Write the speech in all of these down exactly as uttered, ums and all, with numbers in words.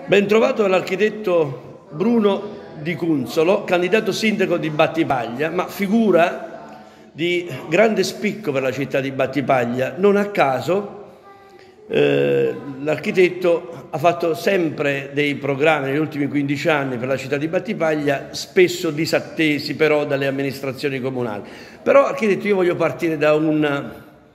Ben trovato l'architetto Bruno Di Cunzolo, candidato sindaco di Battipaglia, ma figura di grande spicco per la città di Battipaglia. Non a caso eh, l'architetto ha fatto sempre dei programmi negli ultimi quindici anni per la città di Battipaglia, spesso disattesi però dalle amministrazioni comunali. Però, architetto, io voglio partire da un...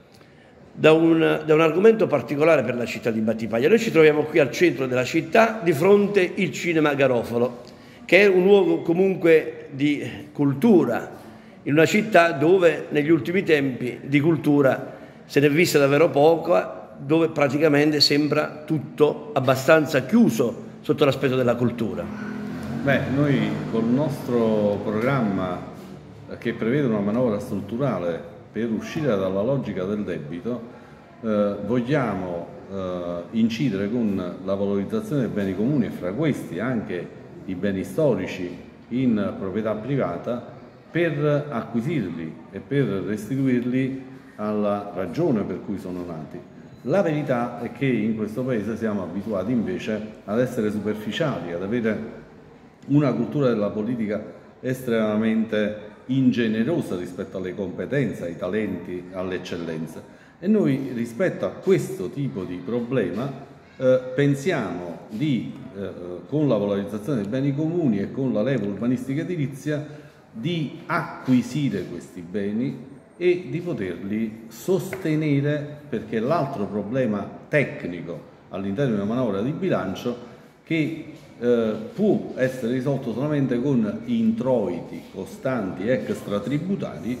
Da un, da un argomento particolare per la città di Battipaglia. Noi ci troviamo qui al centro della città, di fronte il Cinema Garofalo, che è un luogo comunque di cultura, in una città dove negli ultimi tempi di cultura se ne è vista davvero poco, dove praticamente sembra tutto abbastanza chiuso sotto l'aspetto della cultura. Beh, noi col nostro programma, che prevede una manovra strutturale per uscire dalla logica del debito, eh, vogliamo eh, incidere con la valorizzazione dei beni comuni e fra questi anche i beni storici in proprietà privata, per acquisirli e per restituirli alla ragione per cui sono nati. La verità è che in questo Paese siamo abituati invece ad essere superficiali, ad avere una cultura della politica estremamente ingenerosa rispetto alle competenze, ai talenti, alle eccellenze. E noi rispetto a questo tipo di problema eh, pensiamo di, eh, con la valorizzazione dei beni comuni e con la leva urbanistica edilizia, di acquisire questi beni e di poterli sostenere, perché l'altro problema tecnico all'interno di una manovra di bilancio che Eh, può essere risolto solamente con introiti costanti extratributari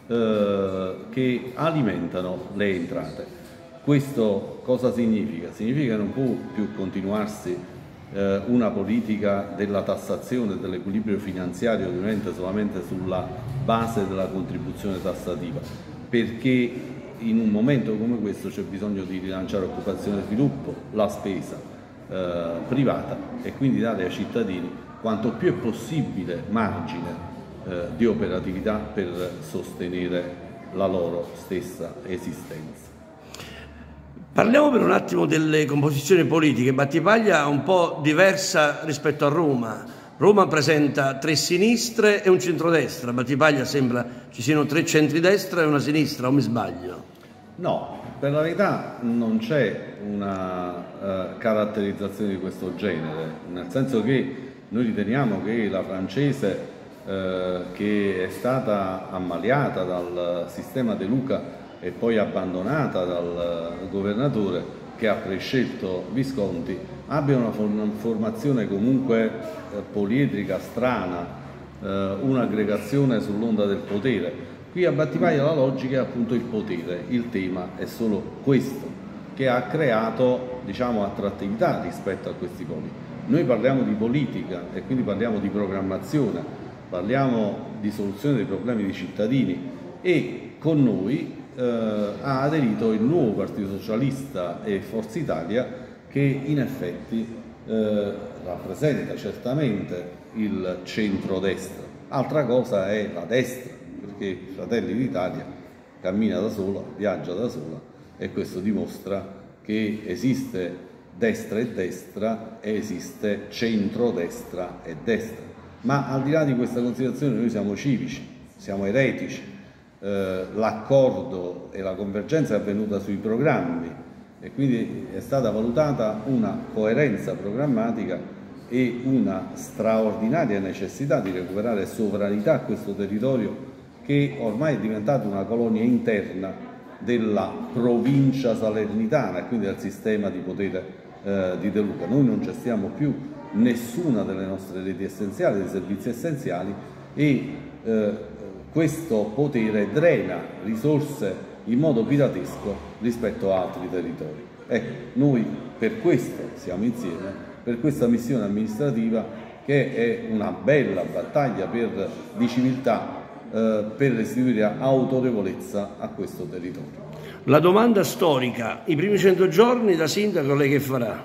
eh, che alimentano le entrate. Questo cosa significa? Significa che non può più continuarsi eh, una politica della tassazione, dell'equilibrio finanziario ovviamente solamente sulla base della contribuzione tassativa, perché in un momento come questo c'è bisogno di rilanciare occupazione e sviluppo, la spesa Eh, privata, e quindi dare ai cittadini quanto più è possibile margine eh, di operatività per sostenere la loro stessa esistenza. Parliamo per un attimo delle composizioni politiche. Battipaglia è un po' diversa rispetto a Roma. Roma presenta tre sinistre e un centrodestra. A Battipaglia sembra ci siano tre centri-destra e una sinistra, o mi sbaglio? No, per la verità non c'è una uh, caratterizzazione di questo genere, nel senso che noi riteniamo che la francese, uh, che è stata ammaliata dal sistema De Luca e poi abbandonata dal governatore che ha prescelto Visconti, abbia una formazione comunque uh, poliedrica, strana, uh, un'aggregazione sull'onda del potere. Qui a Battipaglia la logica è appunto il potere, il tema è solo questo, che ha creato, diciamo, attrattività rispetto a questi poli. Noi parliamo di politica e quindi parliamo di programmazione, parliamo di soluzione dei problemi dei cittadini, e con noi eh, ha aderito il nuovo Partito Socialista e Forza Italia, che in effetti eh, rappresenta certamente il centrodestra. Altra cosa è la destra, perché Fratelli d'Italia cammina da sola, viaggia da sola, e questo dimostra che esiste destra e destra e esiste centrodestra e destra. Ma al di là di questa considerazione noi siamo civici, siamo eretici, eh, l'accordo e la convergenza è avvenuta sui programmi e quindi è stata valutata una coerenza programmatica e una straordinaria necessità di recuperare sovranità a questo territorio, che ormai è diventata una colonia interna della provincia salernitana e quindi del sistema di potere eh, di De Luca. Noi non gestiamo più nessuna delle nostre reti essenziali, dei servizi essenziali, e eh, questo potere drena risorse in modo piratesco rispetto a altri territori. Ecco, noi per questo siamo insieme, per questa missione amministrativa, che è una bella battaglia per, di civiltà, per restituire autorevolezza a questo territorio. La domanda storica: i primi cento giorni da sindaco lei che farà?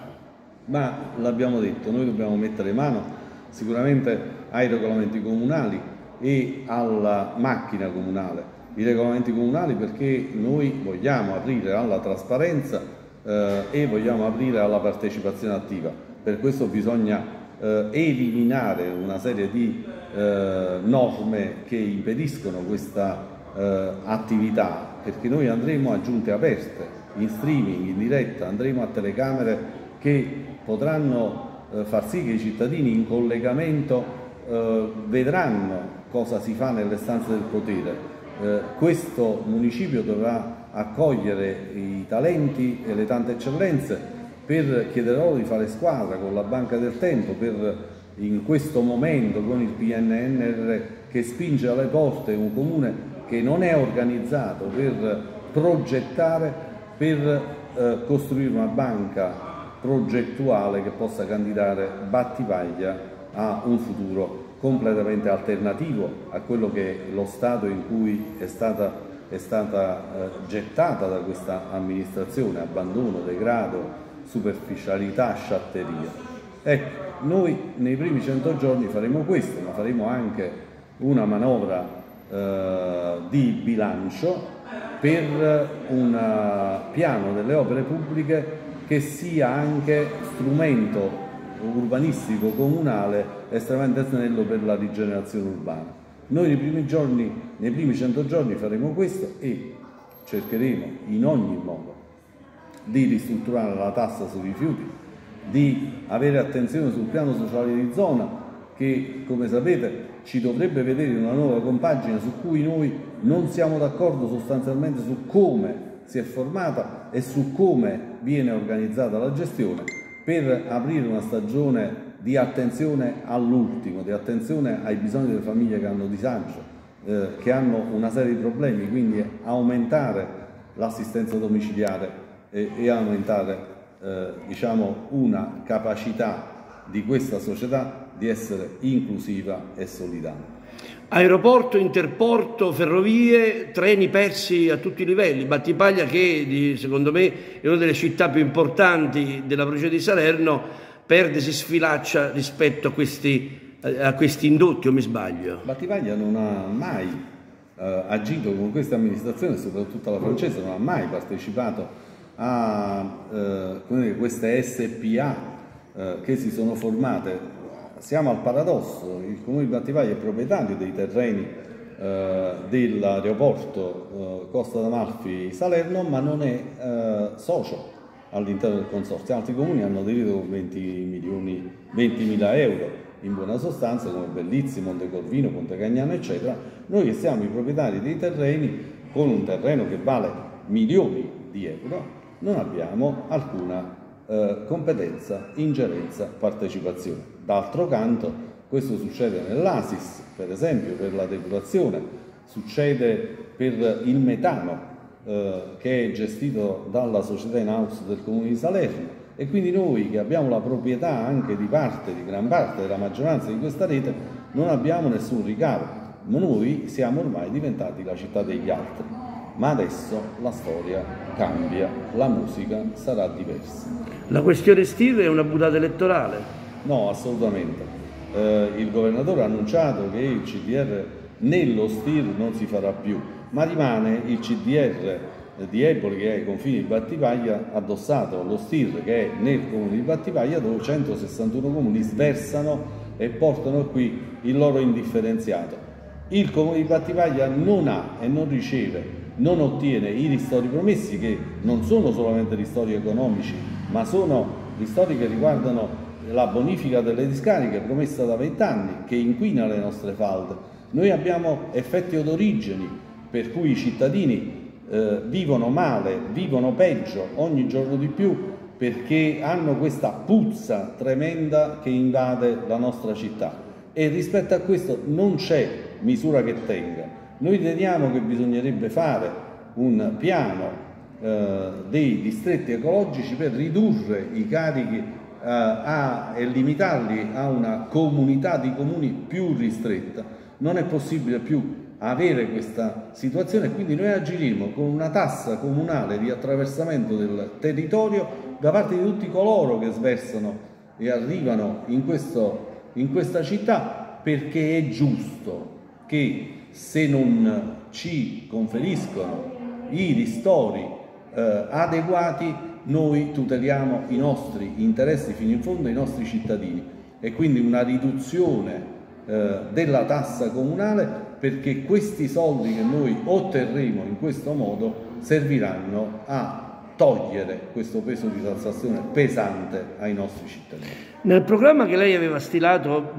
Ma l'abbiamo detto, noi dobbiamo mettere mano sicuramente ai regolamenti comunali e alla macchina comunale. I regolamenti comunali perché noi vogliamo aprire alla trasparenza eh, e vogliamo aprire alla partecipazione attiva. Per questo bisogna eh, eliminare una serie di eh, norme che impediscono questa eh, attività, perché noi andremo a giunte aperte, in streaming, in diretta, andremo a telecamere che potranno eh, far sì che i cittadini in collegamento eh, vedranno cosa si fa nelle stanze del potere. Eh, questo municipio dovrà accogliere i talenti e le tante eccellenze per chiedere loro di fare squadra con la Banca del Tempo, per in questo momento con il P N R R che spinge alle porte un comune che non è organizzato per progettare, per eh, costruire una banca progettuale che possa candidare Battipaglia a un futuro completamente alternativo a quello che è lo stato in cui è stata, è stata eh, gettata da questa amministrazione: abbandono, degrado, superficialità, sciatteria. Ecco, noi nei primi cento giorni faremo questo, ma faremo anche una manovra eh, di bilancio per un piano delle opere pubbliche che sia anche strumento urbanistico comunale estremamente snello per la rigenerazione urbana. Noi nei primi giorni, nei primi cento giorni faremo questo e cercheremo in ogni modo di ristrutturare la tassa sui rifiuti, di avere attenzione sul piano sociale di zona che, come sapete, ci dovrebbe vedere in una nuova compagine su cui noi non siamo d'accordo sostanzialmente su come si è formata e su come viene organizzata la gestione, per aprire una stagione di attenzione all'ultimo, di attenzione ai bisogni delle famiglie che hanno disagio, eh, che hanno una serie di problemi, quindi aumentare l'assistenza domiciliare e, e aumentare eh, diciamo, una capacità di questa società di essere inclusiva e solidale. Aeroporto, interporto, ferrovie, treni persi a tutti i livelli. Battipaglia, che secondo me è una delle città più importanti della provincia di Salerno, perde, si sfilaccia rispetto a questi, a questi indotti, o mi sbaglio? Battipaglia non ha mai eh, agito con questa amministrazione, soprattutto la francese, non ha mai partecipato a eh, come dire, queste S P A eh, che si sono formate. Siamo al paradosso: il comune di Battipaglia è proprietario dei terreni eh, dell'aeroporto eh, Costa d'Amalfi Salerno, ma non è eh, socio all'interno del consorzio. Altri comuni hanno aderito con ventimila euro, in buona sostanza, come Bellizzi, Montecorvino, Pontecagnano, eccetera. Noi che siamo i proprietari dei terreni, con un terreno che vale milioni di euro, non abbiamo alcuna eh, competenza, ingerenza, partecipazione. D'altro canto, questo succede nell'A S I S, per esempio, per la depurazione, succede per il metano, eh, che è gestito dalla società in house del Comune di Salerno, e quindi noi, che abbiamo la proprietà anche di parte, di gran parte della maggioranza di questa rete, non abbiamo nessun ricavo. Ma noi siamo ormai diventati la città degli altri. Ma adesso la storia cambia, la musica sarà diversa. La questione Stir è una buttata elettorale? No, assolutamente. Eh, il governatore ha annunciato che il C D R nello Stir non si farà più, ma rimane il C D R di Eboli, che è ai confini di Battipaglia, addossato allo Stir, che è nel comune di Battipaglia, dove centosessantuno comuni sversano e portano qui il loro indifferenziato. Il comune di Battipaglia non ha e non riceve, non ottiene i ristori promessi, che non sono solamente ristori economici, ma sono ristori che riguardano la bonifica delle discariche promessa da vent'anni, che inquina le nostre falde. Noi abbiamo effetti odorigeni, per cui i cittadini eh, vivono male, vivono peggio ogni giorno di più, perché hanno questa puzza tremenda che invade la nostra città, e rispetto a questo non c'è misura che tenga. Noi riteniamo che bisognerebbe fare un piano eh, dei distretti ecologici per ridurre i carichi Uh, a, e limitarli a una comunità di comuni più ristretta. Non è possibile più avere questa situazione, quindi noi agiremo con una tassa comunale di attraversamento del territorio da parte di tutti coloro che sversano e arrivano in, questo, in questa città, perché è giusto che, se non ci conferiscono i ristori eh, adeguati, noi tuteliamo i nostri interessi fino in fondo, i nostri cittadini, e quindi una riduzione eh, della tassa comunale, perché questi soldi che noi otterremo in questo modo serviranno a togliere questo peso di tassazione pesante ai nostri cittadini. Nel programma che lei aveva stilato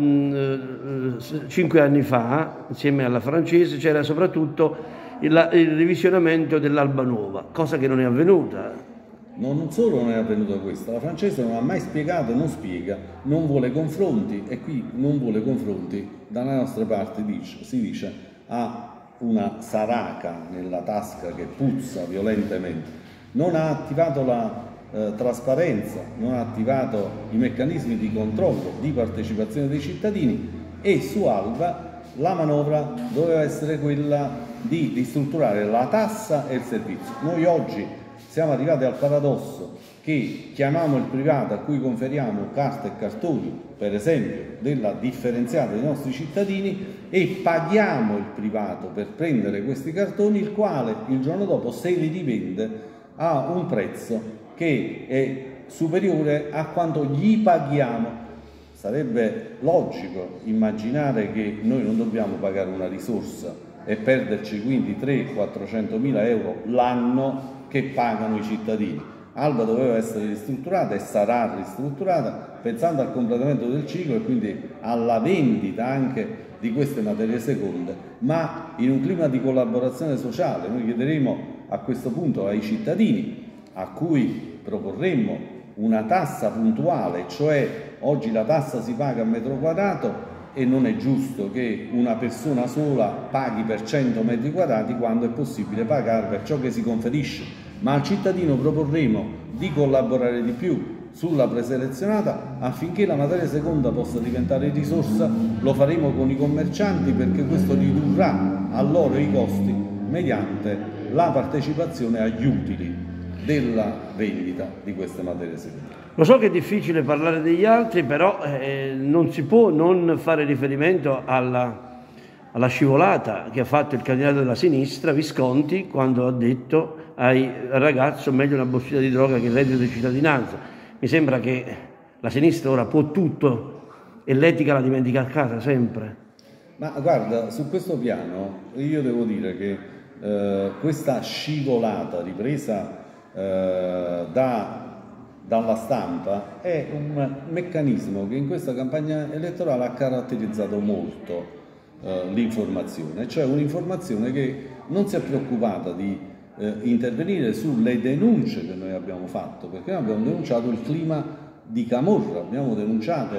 mh, cinque anni fa, insieme alla Francese, c'era soprattutto il, il revisionamento dell'Alba Nuova, cosa che non è avvenuta. Non solo non è avvenuta questa, la Francese non ha mai spiegato, non spiega, non vuole confronti, e qui non vuole confronti, dalla nostra parte dice, si dice ha una saraca nella tasca che puzza violentemente. Non ha attivato la eh, trasparenza, non ha attivato i meccanismi di controllo, di partecipazione dei cittadini, e su Alba la manovra doveva essere quella di ristrutturare la tassa e il servizio. Noi oggi siamo arrivati al paradosso che chiamiamo il privato, a cui conferiamo carte e cartoni, per esempio, della differenziata dei nostri cittadini, e paghiamo il privato per prendere questi cartoni, il quale il giorno dopo se li rivende a un prezzo che è superiore a quanto gli paghiamo. Sarebbe logico immaginare che noi non dobbiamo pagare una risorsa e perderci quindi trecento-quattrocento mila euro l'anno che pagano i cittadini. Alba doveva essere ristrutturata e sarà ristrutturata pensando al completamento del ciclo e quindi alla vendita anche di queste materie seconde, ma in un clima di collaborazione sociale. Noi chiederemo a questo punto ai cittadini, a cui proporremmo una tassa puntuale, cioè oggi la tassa si paga a metro quadrato e non è giusto che una persona sola paghi per cento metri quadrati quando è possibile pagare per ciò che si conferisce, ma al cittadino proporremo di collaborare di più sulla preselezionata affinché la materia seconda possa diventare risorsa. Lo faremo con i commercianti, perché questo ridurrà a loro i costi mediante la partecipazione agli utili della vendita di queste materie secondarie. Lo so che è difficile parlare degli altri, però eh, non si può non fare riferimento alla, alla scivolata che ha fatto il candidato della sinistra, Visconti, quando ha detto ai ragazzi meglio una bottiglia di droga che il reddito di cittadinanza. Mi sembra che la sinistra ora può tutto e l'etica la dimentica a casa sempre. Ma guarda, su questo piano io devo dire che eh, questa scivolata ripresa eh, da dalla stampa è un meccanismo che in questa campagna elettorale ha caratterizzato molto eh, l'informazione, cioè un'informazione che non si è preoccupata di eh, intervenire sulle denunce che noi abbiamo fatto, perché noi abbiamo denunciato il clima di camorra, abbiamo denunciato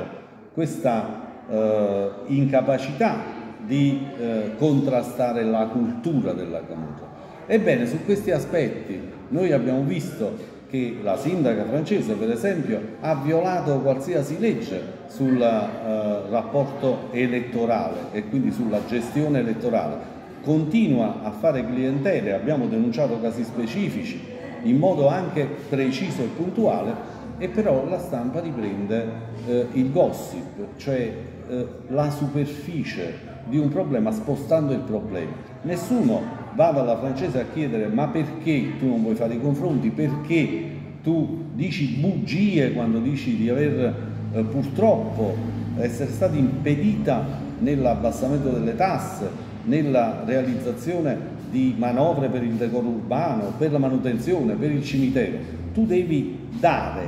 questa eh, incapacità di eh, contrastare la cultura della camorra. Ebbene, su questi aspetti noi abbiamo visto che la sindaca francese, per esempio, ha violato qualsiasi legge sul eh, rapporto elettorale e quindi sulla gestione elettorale. Continua a fare clientele, abbiamo denunciato casi specifici in modo anche preciso e puntuale, e però la stampa riprende eh, il gossip, cioè eh, la superficie di un problema spostando il problema. Nessuno va dalla francese a chiedere ma perché tu non vuoi fare i confronti, perché tu dici bugie quando dici di aver eh, purtroppo essere stata impedita nell'abbassamento delle tasse, nella realizzazione di manovre per il decoro urbano, per la manutenzione, per il cimitero. Tu devi dare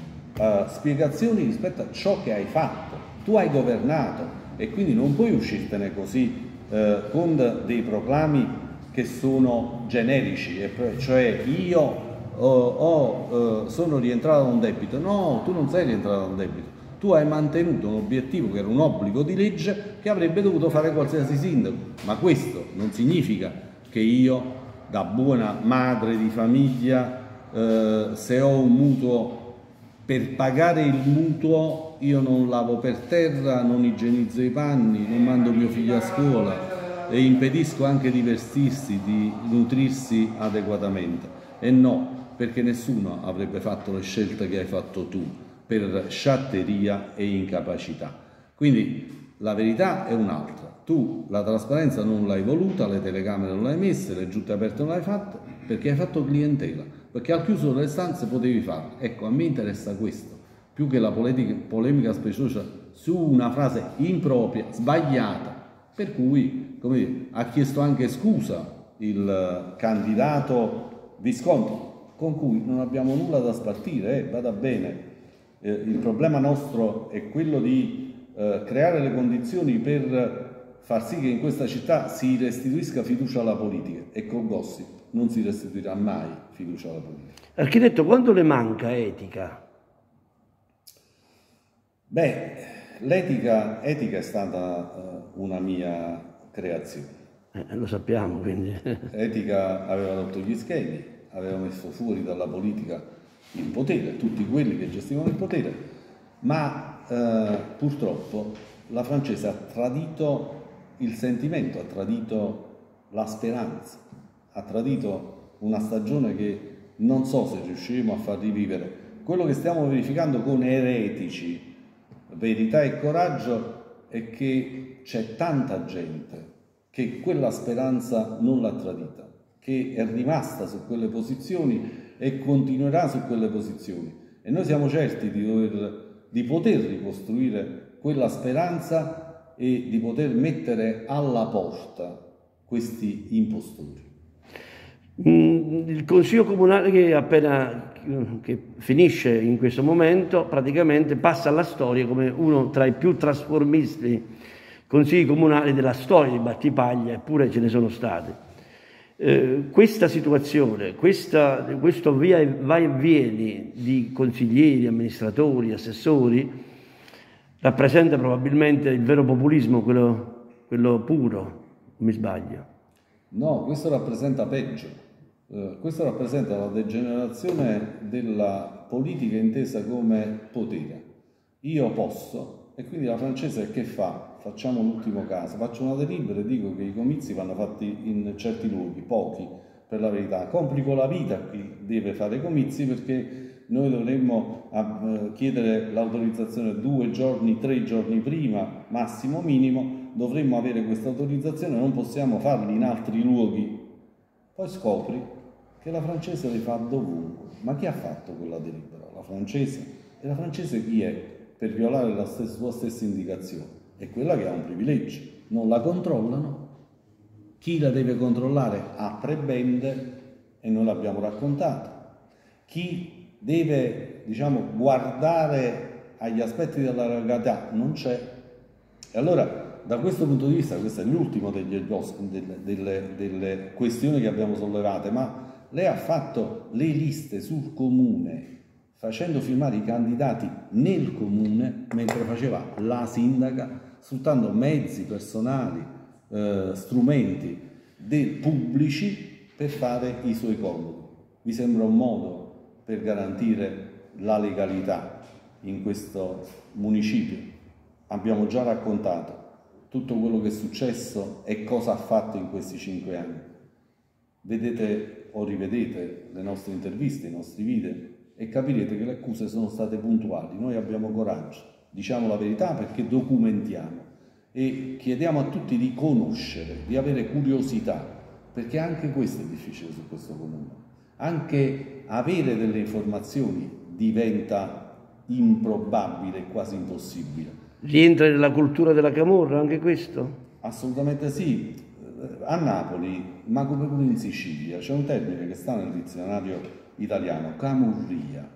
eh, spiegazioni rispetto a ciò che hai fatto. Tu hai governato e quindi non puoi uscirtene così eh, con dei proclami che sono generici, cioè io oh, oh, eh, sono rientrato da un debito. No, tu non sei rientrato da un debito, tu hai mantenuto un obiettivo che era un obbligo di legge che avrebbe dovuto fare qualsiasi sindaco, ma questo non significa che io, da buona madre di famiglia, eh, se ho un mutuo, per pagare il mutuo io non lavo per terra, non igienizzo i panni, non mando mio figlio a scuola e impedisco anche di vestirsi, di nutrirsi adeguatamente. E no, perché nessuno avrebbe fatto le scelte che hai fatto tu per sciatteria e incapacità. Quindi la verità è un'altra. Tu la trasparenza non l'hai voluta, le telecamere non l'hai messe, le giunte aperte non l'hai fatte, perché hai fatto clientela. perché al chiuso delle stanze potevi farlo. Ecco, a me interessa questo, più che la polemica, polemica speciosa su una frase impropria, sbagliata, per cui, come dire, ha chiesto anche scusa il candidato Visconti, con cui non abbiamo nulla da spartire, eh, vada bene. Eh, il problema nostro è quello di eh, creare le condizioni per far sì che in questa città si restituisca fiducia alla politica, e col gossip non si restituirà mai fiducia alla politica. Architetto, quanto le manca etica? Beh, l'etica etica è stata uh, una mia creazione. Eh, lo sappiamo, quindi. Etica aveva rotto gli schemi, aveva messo fuori dalla politica il potere, tutti quelli che gestivano il potere, ma uh, purtroppo la francese ha tradito il sentimento, ha tradito la speranza, ha tradito una stagione che non so se riusciremo a far rivivere. Quello che stiamo verificando con Eretici, Verità e Coraggio, è che c'è tanta gente che quella speranza non l'ha tradita, che è rimasta su quelle posizioni e continuerà su quelle posizioni. E noi siamo certi di, dover, di poter ricostruire quella speranza e di poter mettere alla porta questi impostori. Il Consiglio Comunale che appena che finisce in questo momento praticamente passa alla storia come uno tra i più trasformisti consigli comunali della storia di Battipaglia, eppure ce ne sono stati. Eh, questa situazione, questa, questo via, vai e vieni di consiglieri, amministratori, assessori rappresenta probabilmente il vero populismo, quello, quello puro, mi sbaglio? No, questo rappresenta peggio. Uh, questo rappresenta la degenerazione della politica intesa come potere. Io posso, e quindi la francese che fa? Facciamo l'ultimo caso, faccio una delibera e dico che i comizi vanno fatti in certi luoghi, pochi per la verità. Complico la vita a chi deve fare i comizi, perché noi dovremmo uh, chiedere l'autorizzazione due giorni, tre giorni prima, massimo minimo, dovremmo avere questa autorizzazione, non possiamo farli in altri luoghi. Poi scopri che la francese le fa dovunque. Ma chi ha fatto quella delibera? La francese. E la francese chi è per violare la stessa, sua stessa indicazione? È quella che ha un privilegio. Non la controllano. Chi la deve controllare ha prebende, e noi l'abbiamo raccontato. Chi deve, diciamo, guardare agli aspetti della legalità non c'è. E allora, da questo punto di vista, questo è l'ultimo delle, delle, delle questioni che abbiamo sollevate, ma lei ha fatto le liste sul comune, facendo firmare i candidati nel comune, mentre faceva la sindaca, sfruttando mezzi personali, eh, strumenti del, pubblici per fare i suoi compiti. Vi sembra un modo per garantire la legalità in questo municipio? Abbiamo già raccontato tutto quello che è successo e cosa ha fatto in questi cinque anni. Vedete o rivedete le nostre interviste, i nostri video, e capirete che le accuse sono state puntuali. Noi abbiamo coraggio, diciamo la verità, perché documentiamo e chiediamo a tutti di conoscere, di avere curiosità, perché anche questo è difficile su questo comune. Anche avere delle informazioni diventa improbabile e quasi impossibile. Rientra nella cultura della camorra anche questo? Assolutamente sì. A Napoli, ma come pure in Sicilia, c'è un termine che sta nel dizionario italiano, camurria.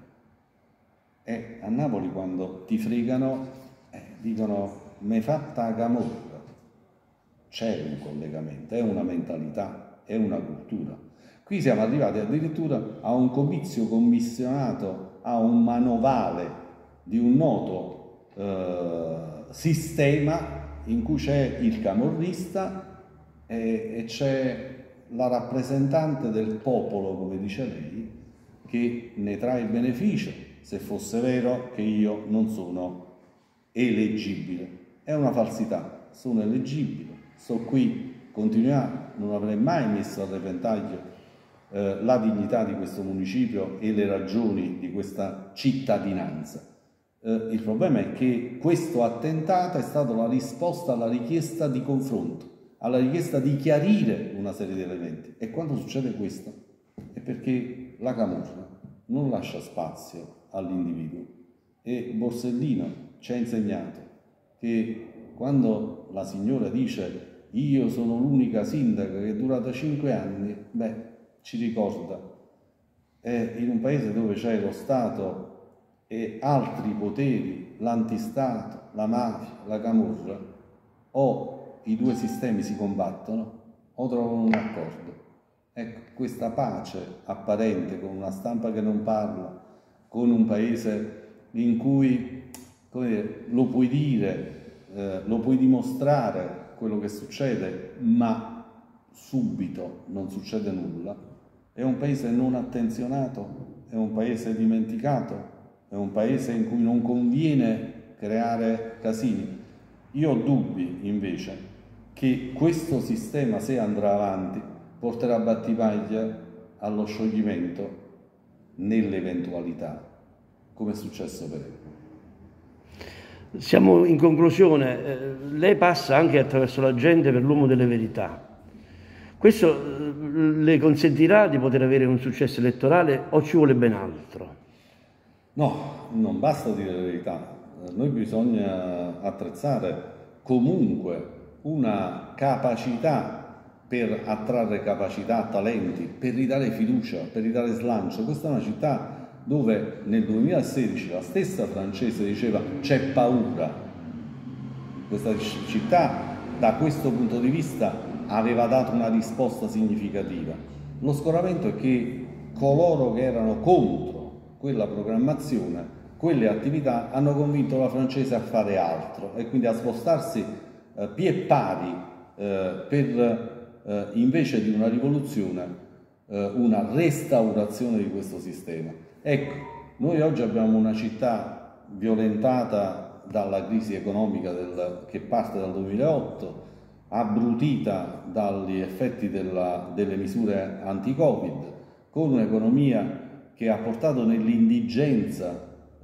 E a Napoli quando ti fregano eh, dicono m'hai fatta camorra. C'è un collegamento, è una mentalità, è una cultura. Qui siamo arrivati addirittura a un comizio commissionato a un manovale di un noto Uh, sistema in cui c'è il camorrista e, e c'è la rappresentante del popolo, come dice lei, che ne trae beneficio, se fosse vero che io non sono eleggibile. È una falsità, sono eleggibile, sto qui, continuiamo, non avrei mai messo a repentaglio eh, la dignità di questo municipio e le ragioni di questa cittadinanza. Eh, il problema è che questo attentato è stato la risposta alla richiesta di confronto, alla richiesta di chiarire una serie di elementi. E quando succede questo è perché la camorra non lascia spazio all'individuo e Borsellino ci ha insegnato che quando la signora dice io sono l'unica sindaca che è durata cinque anni, beh, ci ricorda, è in un paese dove c'è lo Stato e altri poteri, l'antistato, la mafia, la camorra, o i due sistemi si combattono o trovano un accordo. Ecco, questa pace apparente con una stampa che non parla, con un paese in cui, come dire, lo puoi dire, eh, lo puoi dimostrare quello che succede, ma subito non succede nulla, è un paese non attenzionato, è un paese dimenticato, è un paese in cui non conviene creare casini. Io ho dubbi invece che questo sistema, se andrà avanti, porterà Battipaglia allo scioglimento nell'eventualità, come è successo per Equo. Siamo in conclusione, eh, lei passa anche attraverso la gente per l'uomo delle verità. Questo eh, le consentirà di poter avere un successo elettorale o ci vuole ben altro? No, non basta dire la verità. Noi bisogna attrezzare comunque una capacità per attrarre capacità, talenti, per ridare fiducia, per ridare slancio. Questa è una città dove nel duemilasedici la stessa Francese diceva c'è paura. Questa città da questo punto di vista aveva dato una risposta significativa. Lo scoramento è che coloro che erano contro quella programmazione, quelle attività, hanno convinto la Francese a fare altro e quindi a spostarsi eh, pie pari eh, per eh, invece di una rivoluzione, eh, una restaurazione di questo sistema. Ecco, noi oggi abbiamo una città violentata dalla crisi economica del, che parte dal duemilaotto, abbrutita dagli effetti della, delle misure anti-Covid, con un'economia che ha portato nell'indigenza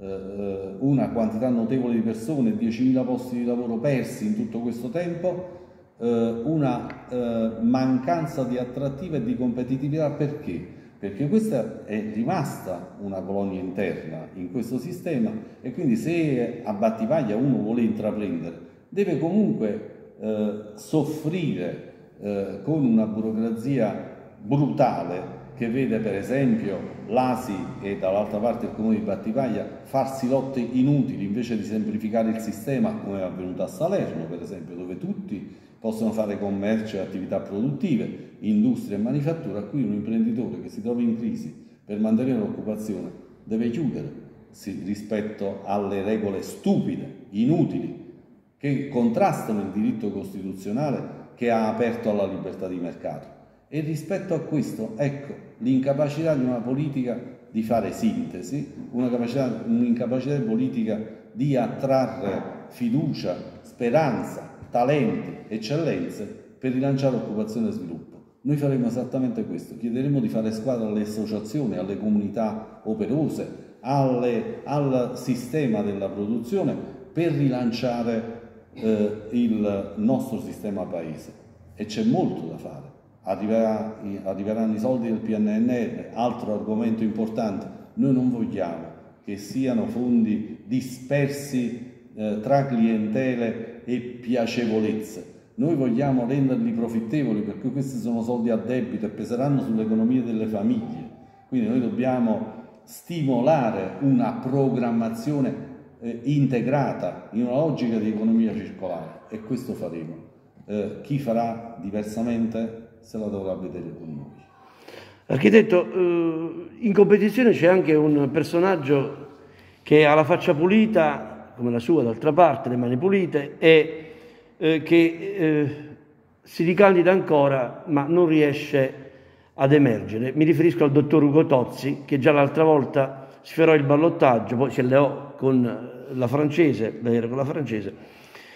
eh, una quantità notevole di persone, diecimila posti di lavoro persi in tutto questo tempo, eh, una eh, mancanza di attrattiva e di competitività. Perché? Perché questa è rimasta una colonia interna in questo sistema e quindi se a Battipaglia uno vuole intraprendere deve comunque eh, soffrire eh, con una burocrazia brutale che vede per esempio l'A S I e dall'altra parte il Comune di Battipaglia farsi lotte inutili invece di semplificare il sistema, come è avvenuto a Salerno per esempio, dove tutti possono fare commercio e attività produttive, industria e manifattura, a cui un imprenditore che si trova in crisi per mantenere l'occupazione deve chiudere sì, rispetto alle regole stupide, inutili, che contrastano il diritto costituzionale che ha aperto alla libertà di mercato. E rispetto a questo, ecco, l'incapacità di una politica di fare sintesi, una capacità, un'incapacità politica di attrarre fiducia, speranza, talenti, eccellenze per rilanciare occupazione e sviluppo. Noi faremo esattamente questo, chiederemo di fare squadra alle associazioni, alle comunità operose, alle, al sistema della produzione per rilanciare eh, il nostro sistema paese. E c'è molto da fare. Arriverà, arriveranno i soldi del P N R R, altro argomento importante. Noi non vogliamo che siano fondi dispersi eh, tra clientele e piacevolezze. Noi vogliamo renderli profittevoli perché questi sono soldi a debito e peseranno sull'economia delle famiglie. Quindi noi dobbiamo stimolare una programmazione eh, integrata in una logica di economia circolare e questo faremo. Eh, chi farà diversamente se la dovrà vedere con noi. Architetto, eh, in competizione c'è anche un personaggio che ha la faccia pulita, come la sua d'altra parte, le mani pulite, e eh, che eh, si ricandida ancora ma non riesce ad emergere. Mi riferisco al dottor Ugo Tozzi, che già l'altra volta sfiorò il ballottaggio, poi si alleò con la francese, lei era con la francese.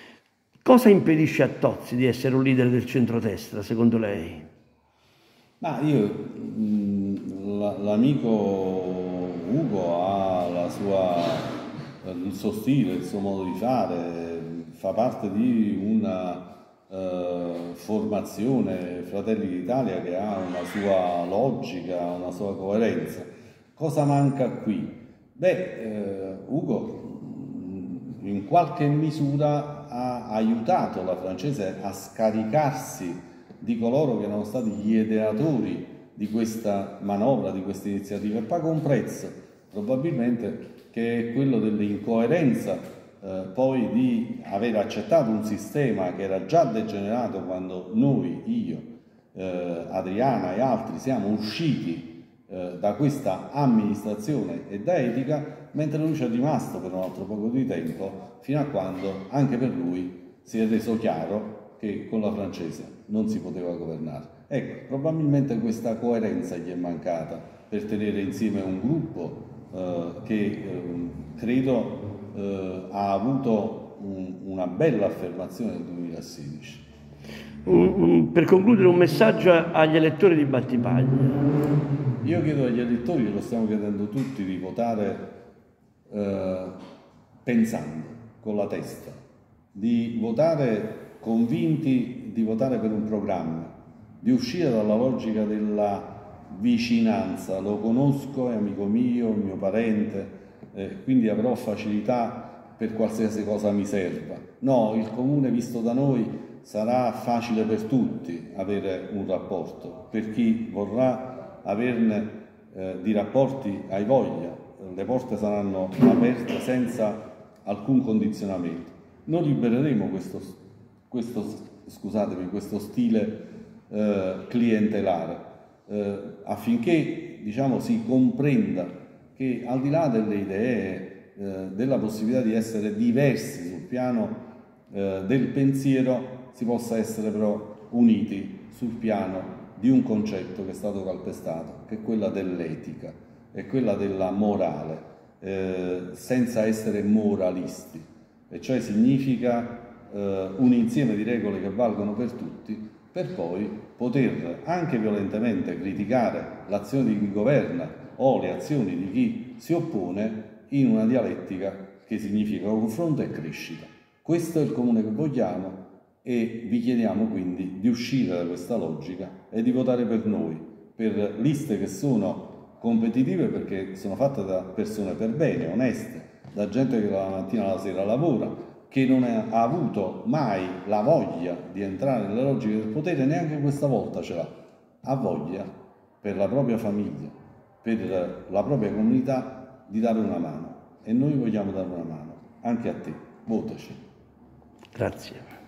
Cosa impedisce a Tozzi di essere un leader del centrodestra, secondo lei? Ma io, l'amico Ugo ha la sua, il suo stile, il suo modo di fare, fa parte di una eh, formazione Fratelli d'Italia, che ha una sua logica, una sua coerenza. Cosa manca qui? Beh, eh, Ugo in qualche misura ha aiutato la Francese a scaricarsi di coloro che erano stati gli ideatori di questa manovra, di questa iniziativa, e paga un prezzo, probabilmente, che è quello dell'incoerenza eh, poi di aver accettato un sistema che era già degenerato quando noi, io, eh, Adriana e altri siamo usciti eh, da questa amministrazione e da etica, mentre lui ci è rimasto per un altro poco di tempo, fino a quando anche per lui si è reso chiaro che con la Francese non si poteva governare. Ecco, probabilmente questa coerenza gli è mancata per tenere insieme un gruppo eh, che eh, credo eh, ha avuto un, una bella affermazione nel duemilasedici. Un, un, per concludere, un messaggio agli elettori di Battipaglia. Io chiedo agli elettori, lo stiamo chiedendo tutti, di votare eh, pensando, con la testa, di votare convinti, di votare per un programma, di uscire dalla logica della vicinanza. Lo conosco, è amico mio, mio parente, eh, quindi avrò facilità per qualsiasi cosa mi serva. No, il comune visto da noi sarà facile per tutti avere un rapporto, per chi vorrà averne eh, di rapporti hai voglia, le porte saranno aperte senza alcun condizionamento. Noi libereremo questo, questo, scusatemi, questo stile eh, clientelare eh, affinché, diciamo, si comprenda che al di là delle idee, eh, della possibilità di essere diversi sul piano eh, del pensiero, si possa essere però uniti sul piano di un concetto che è stato calpestato, che è quella dell'etica, è quella della morale, eh, senza essere moralisti, e cioè significa eh, un insieme di regole che valgono per tutti, per poi poter anche violentemente criticare l'azione di chi governa o le azioni di chi si oppone in una dialettica che significa confronto e crescita. Questo è il comune che vogliamo e vi chiediamo quindi di uscire da questa logica e di votare per noi, per liste che sono competitive perché sono fatte da persone per bene, oneste, da gente che dalla mattina alla sera lavora, che non ha avuto mai la voglia di entrare nelle logiche del potere, neanche questa volta ce l'ha, ha voglia per la propria famiglia, per la propria comunità di dare una mano, e noi vogliamo dare una mano anche a te, votaci. Grazie.